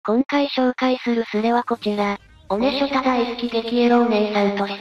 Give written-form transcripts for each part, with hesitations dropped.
今回紹介するスレはこちら。おねしょた大好き激エロお姉さんとして、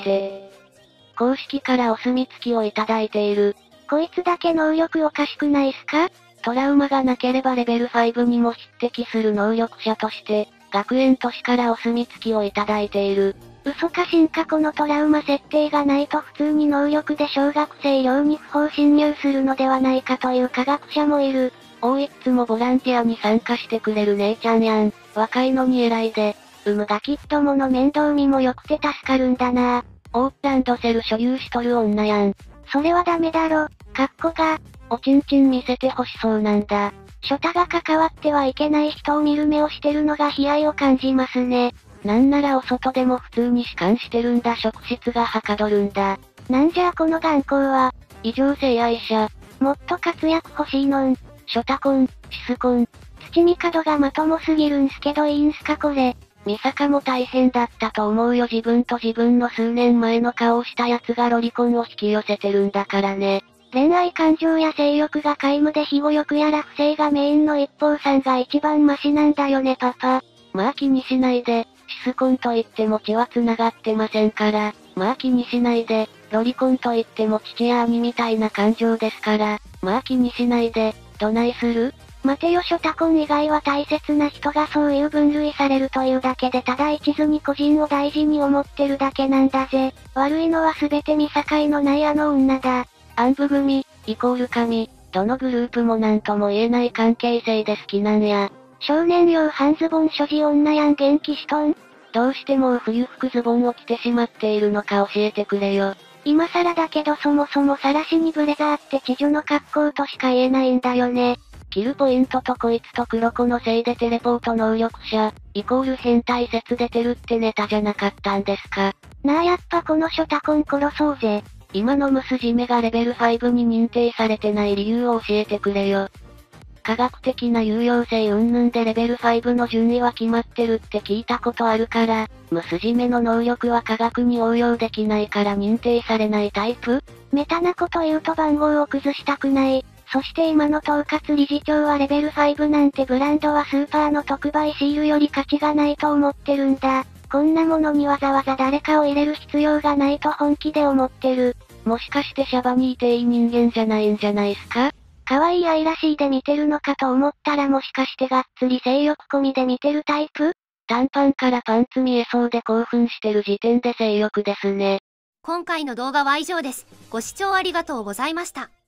公式からお墨付きをいただいている。 こいつだけ能力おかしくないすか？ トラウマがなければレベル5にも匹敵する能力者として、学園都市からお墨付きをいただいている。 嘘か真かこのトラウマ設定がないと普通に能力で小学生寮に不法侵入するのではないかという科学者もいる。 いっつもボランティアに参加してくれる姉ちゃんやん。若いのに偉いで。 ガキッドもの面倒見も良くて助かるんだな。 オープランドセル所有しとる女やん。 それはダメだろ。が、 おちんちん見せて欲しそうなんだ。 ショタが関わってはいけない人を見る目をしてるのが悲哀を感じますね。 なんならお外でも普通に弛緩してるんだ。職質がはかどるんだ。 なんじゃこの眼光は。 異常性愛者。 もっと活躍欲しいのん。 ショタコン、シスコン。 土見角がまともすぎるんすけどいいんすかこれ。 ミサカも大変だったと思うよ。自分と自分の数年前の顔をした奴がロリコンを引き寄せてるんだからね。 恋愛感情や性欲が皆無で庇護欲やら不正がメインの一方さんが一番マシなんだよねパパ。 まあ気にしないで。シスコンと言っても血は繋がってませんから。まあ気にしないで。ロリコンと言っても父や兄みたいな感情ですから。まあ気にしないで。どないする？ 待てよショタコン以外は大切な人がそういう分類されるというだけでただ一途に個人を大事に思ってるだけなんだぜ。悪いのは全て見境のないあの女だ。 暗部組、イコール神、どのグループもなんとも言えない関係性で好きなんや。 少年用半ズボン所持女やん元気しとん？ どうしてもう冬服ズボンを着てしまっているのか教えてくれよ。 今更だけどそもそも晒しにブレザーって知女の格好としか言えないんだよね。 キルポイントとこいつと黒子のせいでテレポート能力者、イコール変態説出てるってネタじゃなかったんですか。 なあやっぱこのショタコン殺そうぜ。 今のムスジメがレベル5に認定されてない理由を教えてくれよ。科学的な有用性云々でレベル5の順位は決まってるって聞いたことあるから、ムスジメの能力は科学に応用できないから認定されないタイプ？ メタなこと言うと番号を崩したくない。そして今の統括理事長はレベル5なんてブランドはスーパーの特売シールより価値がないと思ってるんだ。こんなものにわざわざ誰かを入れる必要がないと本気で思ってる。 もしかしてシャバにいていい人間じゃないんじゃないすか？ 可愛い愛らしいで見てるのかと思ったらもしかしてがっつり性欲込みで見てるタイプ？ 短パンからパンツ見えそうで興奮してる時点で性欲ですね。 今回の動画は以上です。ご視聴ありがとうございました。